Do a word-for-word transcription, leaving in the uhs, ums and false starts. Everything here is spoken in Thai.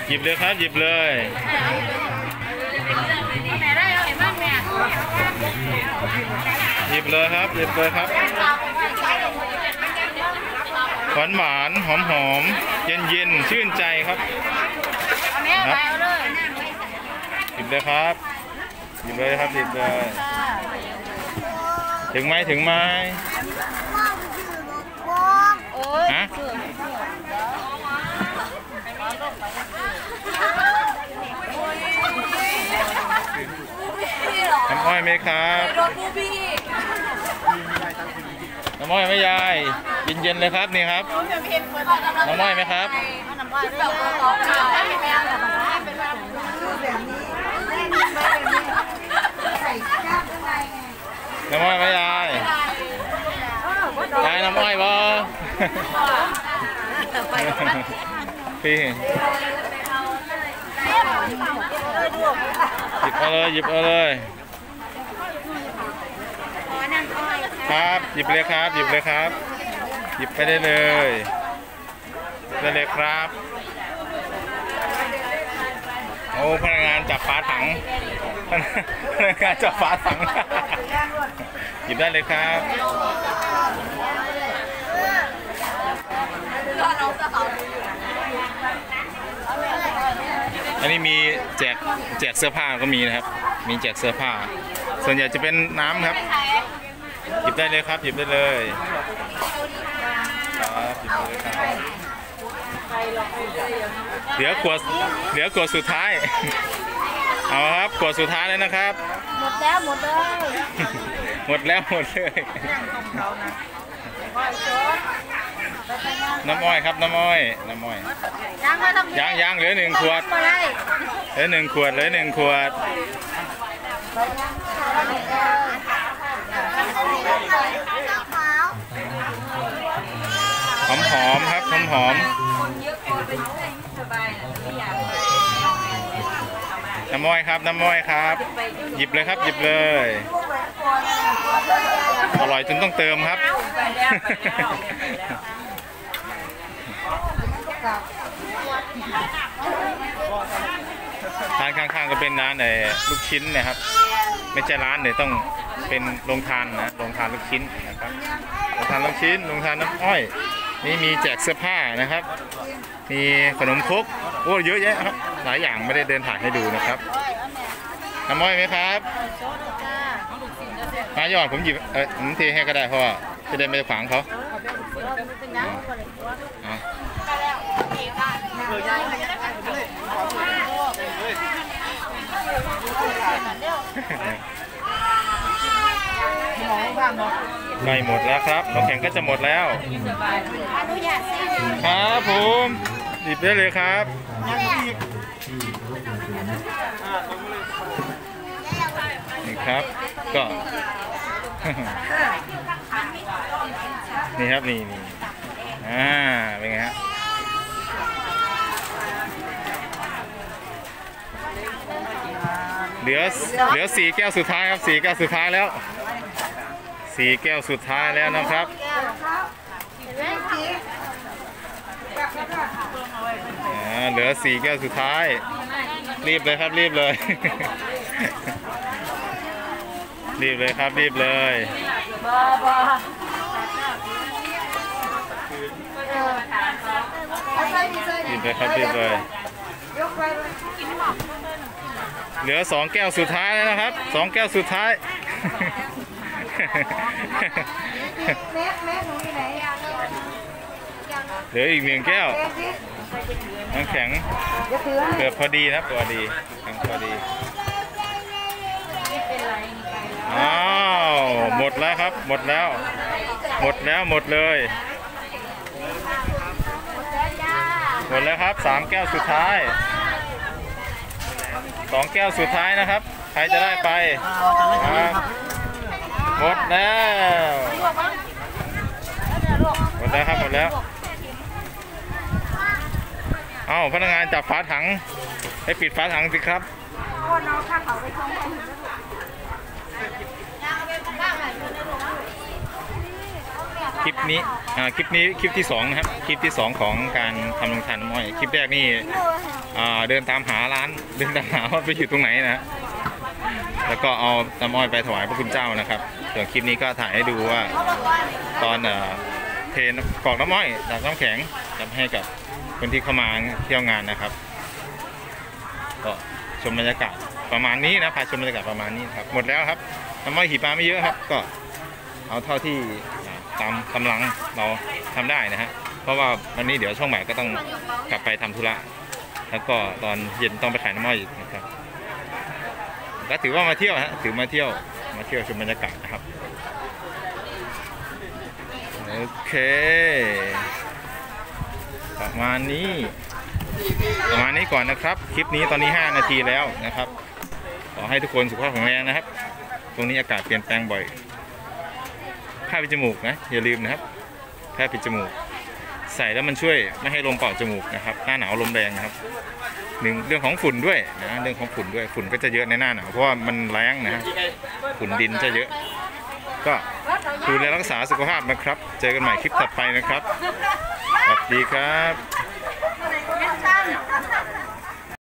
หยิบเลยครับหยิบเลยหยิบเลยครับหยิบเลยครับหวานหวานหอมหอมเย็นเย็นชื่นใจครับครับหยิบเลยครับหยิบเลยครับหยิบเลยถึงไหมถึงไหมฮะน้ำอ้อยไหมครับน้ำอ้อยไหมยายเย็นๆเลยครับนี่ครับน้ำอ้อยไหมครับน้ำอ้อยไหมยายยายน้ำอ้อยบ่พี่หยิบเอาเลยหยิบเอาเลยครับหยิบเลยครับหยิบเลยครับหยิบไปได้เลยได้เลยครับโอ้พนักงานจับฝาถังพนักงานจับฝาถังหยิบได้เลยครับอันนี้มีแจกแจกเสื้อผ้าก็มีนะครับมีแจกเสื้อผ้าส่วนใหญ่จะเป็นน้ำครับหยิบได้เลยครับหยิบได้เลยครับหยิบได้เลยครับเหลือขวดเหลือขวดสุดท้ายเอาครับขวดสุดท้ายแล้วนะครับหมดแล้วหมดเลยหมดแล้วหมดเลยน้ำอ้อยครับน้ำอ้อยน้ำอ้อยยังยังเหลือหนึ่งขวดเหลือหนึ่งขวดเหลือหนึ่งขวดหอมหอมครับหอมหอมน้ำอ้อยครับน้ำอ้อยครับหยิบเลยครับหยิบเลยอร่อยจนต้องเติมครับร้านข้างๆก็เป็นร้านไอ้ลูกชิ้นนะครับไม่ใช่ร้านเลยต้องเป็นโรงทานนะโรงทานลูกชิ้นนะครับโรงทานลูกชิ้นโรงทานน้ำอ้อยนี่มีแจกเสื้อผ้านะครับมีขนมครกโอ้เยอะแยะครับหลายอย่างไม่ได้เดินถ่ายให้ดูนะครับน้ำอ้อยไหมครับมายอดผมหยิบเออผมเทให้ก็ได้เพราะว่าจะได้ไม่ขวางเขาใกล้หมดแล้วครับน้ำแข็งก็จะหมดแล้วครับผมหยิบได้เลยครับนี่ครับก็นี่ครับนี่นี่อ่าเป็นไงฮะเหลือเหลือสี่แก้วสุดท้ายครับสี่แก้วสุดท้ายแล้วสี่แก้วสุดท้ายแล้วนะครับเหลือสี่แก้วสุดท้ายรีบเลยครับรีบเลยรีบเลยครับรีบเลยรีบเลยครับรีบเลยเหลือสองแก้วสุดท้ายแล้วนะครับสองแก้วสุดท้ายเหลืออีกหนึ่งแก้วน้ำแข็งเกือบพอดีนะพอดีทั้งพอดีอ้าวหมดแล้วครับหมดแล้วหมดแล้วหมดเลยหมดแล้วครับสามแก้วสุดท้ายสองแก้วสุดท้ายนะครับใครจะได้ไปหมดแล้วหมดแล้วครับหมดแล้วเอ้าพนักงานจับฝาถังให้ปิดฝาถังสิครับคลิปนี้อ่าคลิปนี้คลิปที่สองนะครับคลิปที่สองของการทำโรงทานน้ำอ้อยคลิปแรกนี่อ่าเดินตามหาร้านเดินตามหาว่าไปอยู่ตรงไหนนะแล้วก็เอาน้ำอ้อยไปถวายพระคุณเจ้านะครับส่วนคลิปนี้ก็ถ่ายให้ดูว่าตอนเทกรอกน้ำอ้อยจากน้ำแข็งจะให้กับคนที่เข้ามาเที่ยวงานนะครับก็ชมบรรยากาศประมาณนี้นะพาชมบรรยากาศประมาณนี้ครับหมดแล้วครับน้ำอ้อยหีบมาไม่เยอะครับก็เอาเท่าที่ตามกำลังเราทำได้นะฮะเพราะว่าวันนี้เดี๋ยวช่วงบ่ายก็ต้องกลับไปทำธุระแล้วก็ตอนเย็นต้องไปขายน้ำอ้อยอีกนะครับก็ถือว่ามาเที่ยวฮะถือมาเที่ยวมาเที่ยวชมบรรยากาศนะครับโอเคประมาณนี้ประมาณนี้ก่อนนะครับคลิปนี้ตอนนี้ห้านาทีแล้วนะครับขอให้ทุกคนสุขภาพแข็งแรงนะครับตรงนี้อากาศเปลี่ยนแปลงบ่อยผ้าปิดจมูกนะอย่าลืมนะครับผ้าปิดจมูกใส่แล้วมันช่วยไม่ให้ลมเป่าจมูกนะครับหน้าหนาวลมแรงนะครับหนึ่งเรื่องของฝุ่นด้วยนะเรื่องของฝุ่นด้วยฝุ่นก็จะเยอะในหน้าหนาวเพราะว่ามันแรงนะฮะฝุ่นดินจะเยอะก็ดูแลรักษาสุขภาพนะครับเจอกันใหม่คลิปถัดไปนะครับสวัสดีครับ